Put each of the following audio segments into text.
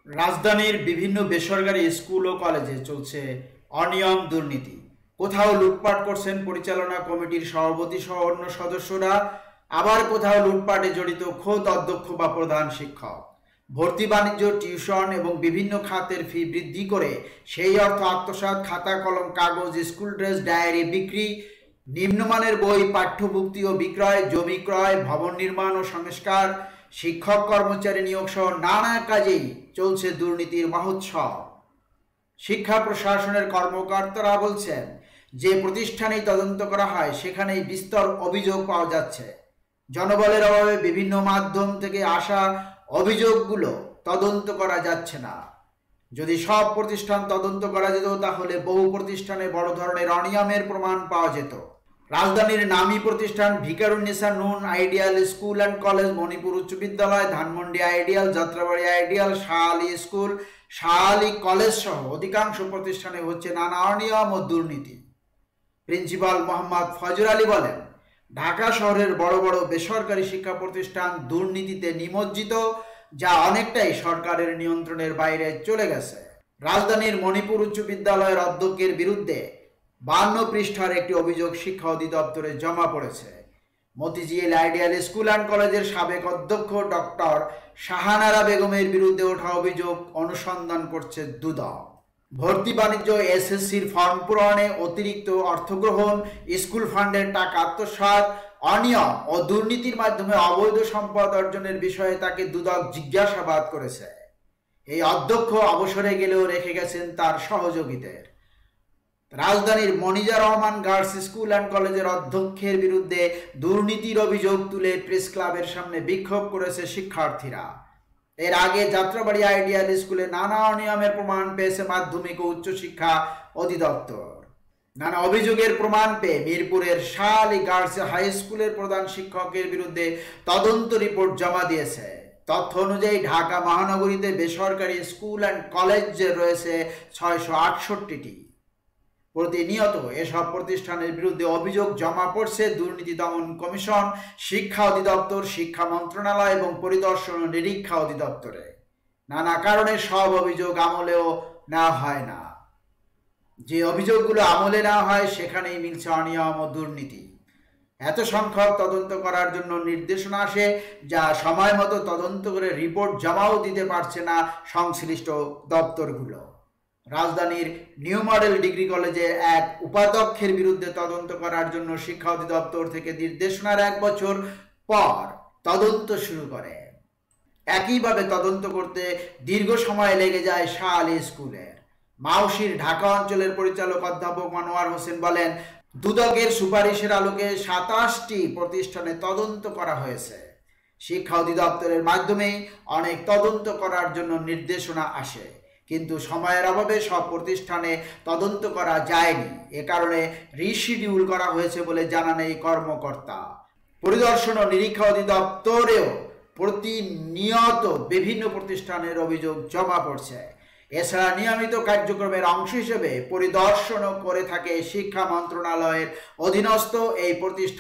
রাজধানীর বিভিন্ন বেসরকারি স্কুল ও কলেজে চলছে অনিয়ম দুর্নীতি। কোথাও লুটপাট করছেন পরিচালনা কমিটির সভাপতি সহ অন্য সদস্যরা, আবার কোথাও লুটপাটে জড়িত খোদ অধ্যক্ষ বা প্রধান শিক্ষক। ভর্তি বাণিজ্য, টিউশন এবং বিভিন্ন খাতের ফি বৃদ্ধি করে সেই অর্থ আত্মসাৎ, খাতা কলম কাগজ, স্কুল ড্রেস, ডায়েরি বিক্রি, নিম্নমানের বই পাঠ্যপুস্তি ও বিক্রয়, জমি ক্রয়, ভবন নির্মাণ ও সংস্কার, শিক্ষক কর্মচারী নিয়োগ সহ নানা কাজেই চলছে দুর্নীতির মহোৎসব। শিক্ষা প্রশাসনের কর্মকর্তারা বলছেন, যে প্রতিষ্ঠানেই তদন্ত করা হয় সেখানেই বিস্তর অভিযোগ পাওয়া যাচ্ছে। জনবলের অভাবে বিভিন্ন মাধ্যম থেকে আসা অভিযোগগুলো তদন্ত করা যাচ্ছে না। যদি সব প্রতিষ্ঠান তদন্ত করা যেত তাহলে বহু প্রতিষ্ঠানে বড় ধরনের অনিয়মের প্রমাণ পাওয়া যেত। রাজধানীর নামী প্রতিষ্ঠান Viqarunnisa Noon ideal school and college, Manipur উচ্চ বিদ্যালয়, Dhanmondi ideal, Jatrabari ideal, Shah Ali school, Shah Ali college সহ অধিকাংশ প্রতিষ্ঠানে হচ্ছে নানা অনিয়ম ও দুর্নীতি। প্রিন্সিপাল মোহাম্মদ ফজর আলী বলেন, ঢাকা শহরের বড় বড় বেসরকারি শিক্ষা প্রতিষ্ঠান দুর্নীতিতে নিমজ্জিত, যা অনেকটাই সরকারের নিয়ন্ত্রণের বাইরে চলে গেছে। রাজধানীর মণিপুর উচ্চ বিদ্যালয়ের অধ্যক্ষের বিরুদ্ধে 52 পৃষ্ঠার একটি অভিযোগ শিক্ষা অধিদপ্তরে জমা পড়েছে। মতিঝিল আইডিয়াল স্কুল অ্যান্ড কলেজের সাবেক অধ্যক্ষ ডক্টর শাহানারা বেগমের বিরুদ্ধে ওঠা অভিযোগ অনুসন্ধান করছে দুদক। ভর্তি বাণিজ্য, এসএসসির ফর্ম পূরণে অতিরিক্ত অর্থ গ্রহণ, স্কুল ফান্ডের টাকা আত্মসাৎ, অনিয়ম ও দুর্নীতির মাধ্যমে অবৈধ সম্পদ অর্জনের বিষয়ে তাকে দুদক জিজ্ঞাসাবাদ করেছে। এই অধ্যক্ষ অবসরে গেলেও রেখে গেছেন তার সহযোগীদের। রাজধানীর Monija Rahman girls school and কলেজের অধ্যক্ষের বিরুদ্ধে দুর্নীতির অভিযোগ তুলে প্রেস ক্লাবের সামনে বিক্ষোভ করেছে শিক্ষার্থীরা। এর আগে যাত্রাবাড়ি আইডিয়াল স্কুলে নানা অনিয়মের প্রমাণ পেয়েছে মাধ্যমিক ও উচ্চশিক্ষা অধিদপ্তর। নানা অভিযোগের প্রমাণ পেয়ে মিরপুরের শাহ আলী গার্লস হাই স্কুলের প্রধান শিক্ষকের বিরুদ্ধে তদন্ত রিপোর্ট জমা দিয়েছে। তথ্য অনুযায়ী ঢাকা মহানগরীতে বেসরকারি স্কুল অ্যান্ড কলেজ রয়েছে 668টি। প্রতিনিয়ত এসব প্রতিষ্ঠানের বিরুদ্ধে অভিযোগ জমা পড়ছে দুর্নীতি দমন কমিশন, শিক্ষা অধিদপ্তর, শিক্ষা মন্ত্রণালয় এবং পরিদর্শন ও নিরীক্ষা অধিদপ্তরে। নানা কারণে সব অভিযোগ আমলেও নেওয়া হয় না। যে অভিযোগগুলো আমলে নেওয়া হয় সেখানেই মিলছে অনিয়ম ও দুর্নীতি। এত সংখ্যক তদন্ত করার জন্য নির্দেশনা আসে, যা সময় মতো তদন্ত করে রিপোর্ট জমাও দিতে পারছে না সংশ্লিষ্ট দপ্তরগুলো। রাজধানীর নিউ মডেল ডিগ্রি কলেজে এক উপাধ্যক্ষের বিরুদ্ধে তদন্ত করার জন্য শিক্ষা অধিদপ্তর থেকে নির্দেশনার 1 বছর পর তদন্ত শুরু করে। একইভাবে তদন্ত করতে দীর্ঘ সময় লেগে যায় শাহ আলী স্কুলের। মাউশির ঢাকা অঞ্চলের পরিচালক অধ্যাপক মনোয়ার হোসেন বলেন, দুদকের সুপারিশের আলোকে 27টি প্রতিষ্ঠানে তদন্ত করা হয়েছে। শিক্ষা অধিদপ্তরের মাধ্যমেই অনেক তদন্ত করার জন্য নির্দেশনা আসে, কিন্তু সময়ের অভাবে সব প্রতিষ্ঠানে তদন্ত করা যায়নি। এ কারণে রিশিডিউল করা হয়েছে বলে জানান এই কর্মকর্তা। পরিদর্শন ও নিরীক্ষা অধিদপ্তরেও প্রতিনিয়ত বিভিন্ন প্রতিষ্ঠানের অভিযোগ জমা পড়ছে। এছাড়া নিয়মিত কার্যক্রমের অংশ হিসেবে পরিদর্শনও করে থাকে শিক্ষা মন্ত্রণালয়ের অধীনস্থ এই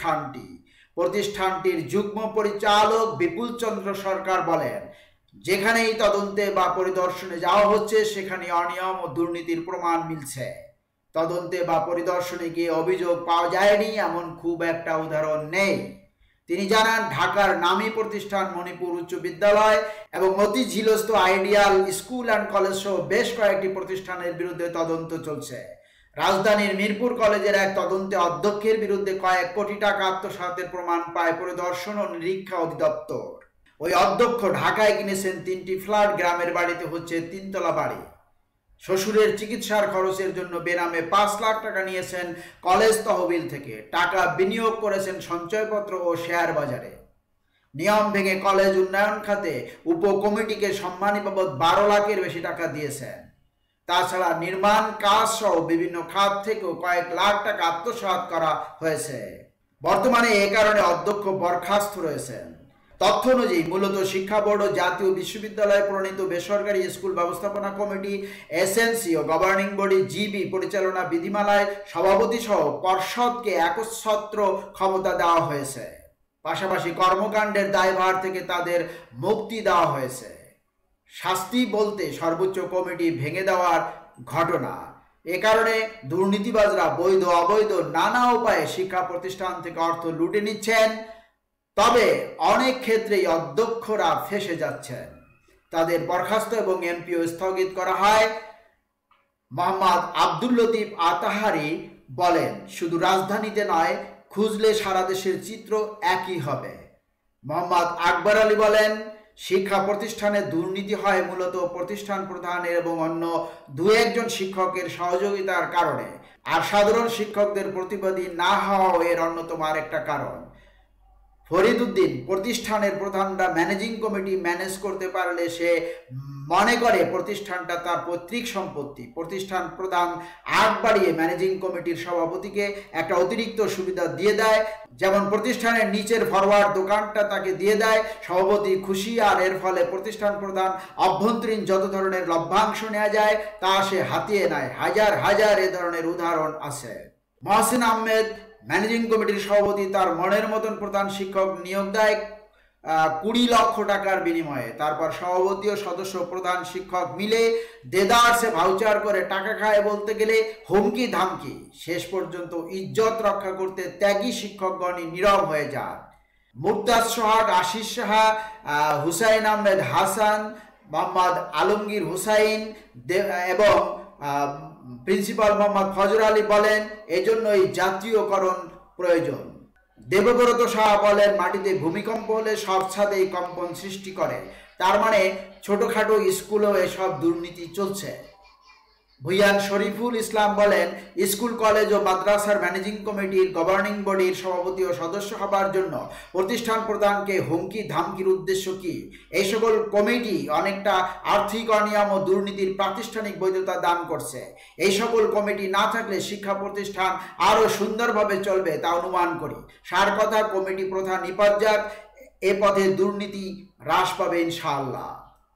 প্রতিষ্ঠানটির যুগ্ম পরিচালক বিপুল চন্দ্র সরকার বলেন, যেখানেই তদন্তে বা পরিদর্শনে যাওয়া হচ্ছে সেখানে অনিয়ম ও দুর্নীতির প্রমাণ মিলছে। তদন্তে বা পরিদর্শনে গিয়ে অভিযোগ পাওয়া যায়নি এমন খুব একটা উদাহরণ নেই। তিনি জানান, ঢাকার নামী প্রতিষ্ঠান মণিপুর উচ্চ বিদ্যালয় এবং মতিঝিলস্থ আইডিয়াল স্কুল অ্যান্ড কলেজ সহ বেশ কয়েকটি প্রতিষ্ঠানের বিরুদ্ধে তদন্ত চলছে। রাজধানীর মিরপুর কলেজের এক তদন্তে অধ্যক্ষের বিরুদ্ধে কয়েক কোটি টাকা আত্মসাতের প্রমাণ পায় পরিদর্শন ও নিরীক্ষা অধিদপ্তর। ওই অধ্যক্ষ ঢাকায় কিনেছেন 3টি ফ্ল্যাট, গ্রামের বাড়িতে হচ্ছে 3তলা বাড়ি। শ্বশুরের চিকিৎসার খরচের জন্য বেনামে 5 লাখ টাকা নিয়েছেন কলেজ তহবিল থেকে। টাকা বিনিয়োগ করেছেন সঞ্চয়পত্র ও শেয়ার বাজারে। নিয়ম ভেঙে কলেজ উন্নয়ন খাতে উপকমিটিকে সম্মানী বাবদ 12 লাখের বেশি টাকা দিয়েছেন। তাছাড়া নির্মাণ কাজ সহ বিভিন্ন খাত থেকেও কয়েক লাখ টাকা আত্মসাৎ করা হয়েছে। বর্তমানে এ কারণে অধ্যক্ষ বরখাস্ত রয়েছেন। তথ্য অনুযায়ী মূলত শিক্ষা বোর্ড ও জাতীয় বিশ্ববিদ্যালয় প্রণীত বেসরকারি স্কুল ব্যবস্থাপনা কমিটি, এসএনসি ও গভর্নিং বডি জিবি পরিচালনা বিধিমালায় সভাপতি সহ পর্ষদকে একচ্ছত্র ক্ষমতা দেওয়া হয়েছে। পাশাপাশি কর্মকাণ্ডের দায়ভার থেকে তাদের মুক্তি দেওয়া হয়েছে। শাস্তি বলতে সর্বোচ্চ কমিটি ভেঙে দেওয়ার ঘটনা। এ কারণে দুর্নীতিবাজরা বৈধ অবৈধ নানা উপায়ে শিক্ষা প্রতিষ্ঠান থেকে অর্থ লুটে নিচ্ছেন। তবে অনেক ক্ষেত্রেই অধ্যক্ষরা ফেঁসে যাচ্ছেন, তাদের বরখাস্ত এবং এমপিও স্থগিত করা হয়। মোহাম্মদ আব্দুল লতিফ আতাহারি বলেন, শুধু রাজধানীতে নয়, খুঁজলে সারা দেশের চিত্র একই হবে। মোহাম্মদ আকবর আলী বলেন, শিক্ষা প্রতিষ্ঠানে দুর্নীতি হয় মূলত প্রতিষ্ঠান প্রধানের এবং অন্য দু একজন শিক্ষকের সহযোগিতার কারণে, আর সাধারণ শিক্ষকদের প্রতিবাদী না হওয়াও এর অন্যতম আরেকটা কারণ। ফরিদ উদ্দিন, প্রতিষ্ঠানের প্রধানরা ম্যানেজিং কমিটি ম্যানেজ করতে পারলে সে মনে করে প্রতিষ্ঠানটা তার পৈতৃক সম্পত্তি। প্রতিষ্ঠান প্রধান আগ বাড়িয়ে ম্যানেজিং কমিটির সভাপতিকে একটা অতিরিক্ত সুবিধা দিয়ে দেয়, যেমন প্রতিষ্ঠানের নিচের ফরওয়ার্ড দোকানটা তাকে দিয়ে দেয়। সভাপতি খুশি, আর এর ফলে প্রতিষ্ঠান প্রধান অভ্যন্তরীণ যত ধরনের লভ্যাংশ নেওয়া যায় তা সে হাতিয়ে নেয়। হাজার হাজার এ ধরনের উদাহরণ আছে। মহসিন আহমেদ, ম্যানেজিং কমিটির সভাপতি, তার মনের মতন প্রধান শিক্ষক নিয়োগ দেয় 20 লক্ষ টাকার বিনিময়ে। তারপর সভাপতি ও সদস্য প্রধান শিক্ষক মিলে দেদারসে ভাউচার করে টাকা খায়, বলতে গেলে হুমকি ধামকি। শেষ পর্যন্ত ইজ্জত রক্ষা করতে ত্যাগী শিক্ষকগণই নীরব হয়ে যান। মুর্তাজ সোহাগ, আশিস সাহা, হুসাইন আহমেদ হাসান, মোহাম্মদ আলমগীর হুসাইন এবং প্রিন্সিপাল মোহাম্মদ ফজর আলী বলেন, এজন্যই জাতীয়করণ প্রয়োজন। দেবব্রত সাহা বলেন, মাটিতে ভূমিকম্প হলে সব ছাদেই কম্পন সৃষ্টি করে, তার মানে ছোটখাটো স্কুলেও এসব দুর্নীতি চলছে। ভুইয়ান শরীফুল ইসলাম বলেন, স্কুল কলেজ ও মাদ্রাসার ম্যানেজিং কমিটির গভর্নিং বডির সভাপতি ও সদস্য হবার জন্য প্রতিষ্ঠান প্রধানকে হুমকি ধামকির উদ্দেশ্য কি? এই সকল কমিটি অনেকটা আর্থিক অনিয়ম ও দুর্নীতির প্রাতিষ্ঠানিক বৈধতা দান করছে। এই সকল কমিটি না থাকলে শিক্ষা প্রতিষ্ঠান আরও সুন্দরভাবে চলবে তা অনুমান করি। সার কথা, কমিটি প্রধান নিপাত, এ পথে দুর্নীতি হ্রাস পাবে ইনশাআল্লাহ।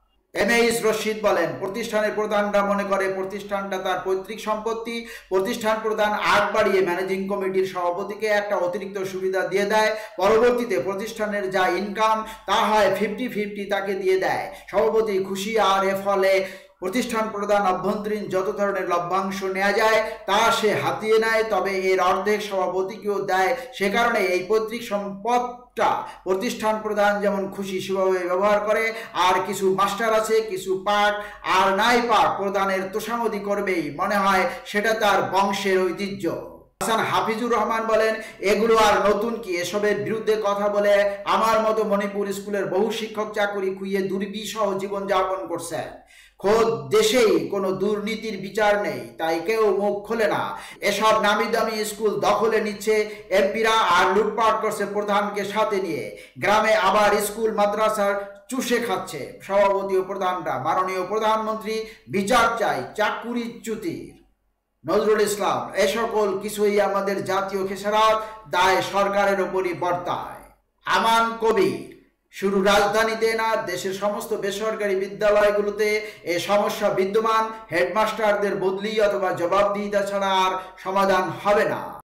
এমএইচ রশিদ বলেন, প্রতিষ্ঠানের প্রধানরা মনে করে প্রতিষ্ঠানটা তার পৈতৃক সম্পত্তি। প্রতিষ্ঠান প্রধান আগ বাড়িয়ে ম্যানেজিং কমিটির সভাপতিকে একটা অতিরিক্ত সুবিধা দিয়ে দেয়। পরবর্তীতে প্রতিষ্ঠানের যা ইনকাম তা হয় 50-50 তাকে দিয়ে দেয়। সভাপতি খুশি, আর এর ফলে প্রতিষ্ঠান প্রধান অভ্যন্তরীণ যত ধরনের লভ্যাংশ নেওয়া যায় তা সে হাতিয়ে নেয়। তবে এর অর্ধেক সভাপতিকেও দেয়। সে কারণে এই পৈতৃক সম্পদটা প্রতিষ্ঠান প্রধান যেমন খুশি সেভাবে ব্যবহার করে। আর কিছু মাস্টার আছে, কিছু পাঠ আর নাই পাঠ প্রধানের তোষামদি করবেই, মনে হয় সেটা তার বংশের ঐতিহ্য। হাসান হাফিজুর রহমান বলেন, এগুলো আর নতুন কি? এসবের বিরুদ্ধে কথা বলে আমার মতো মণিপুর স্কুলের বহু শিক্ষক চাকুরি খুইয়ে দুর্বিষহ জীবনযাপন করছে। খোদ দেশেই কোনো দুর্নীতির বিচার নেই, তাই কেউ মুখ খোলে না। এসব নামি দামি স্কুল দখলে নিচ্ছে এমপিরা, আর লুটপাট করছে প্রধানকে সাথে নিয়ে। গ্রামে আবার স্কুল মাদ্রাসার চুষে খাচ্ছে সভাপতি ও প্রধানরা। মাননীয় প্রধানমন্ত্রী বিচার চাই চাকুরিচ্যুতির। নজরুল ইসলাম, এ সকল কিছুই আমাদের জাতীয় খেসারত, দায় সরকারের ওপরই বর্তায়। আমান কবির, শুধু রাজধানীতে না, দেশের সমস্ত বেসরকারি বিদ্যালয়গুলোতে এ সমস্যা বিদ্যমান। হেডমাস্টারদের বদলি অথবা জবাবদিহিতা ছাড়া আর সমাধান হবে না।